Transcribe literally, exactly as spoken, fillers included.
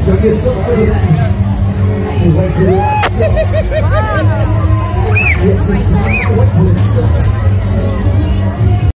So get some for the and wait till the light stops. Yes, it's time. Wait till it stops.